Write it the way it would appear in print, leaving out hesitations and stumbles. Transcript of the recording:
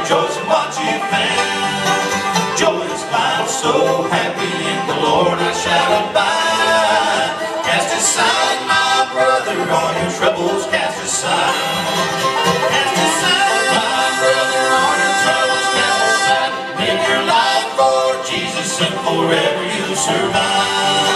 rejoice in what you found. Joyous life, so happy in the Lord I shall abide. Cast aside, my brother, all your troubles cast aside. Cast aside, my brother, all your troubles cast aside. Live your life for Jesus and forever you survive.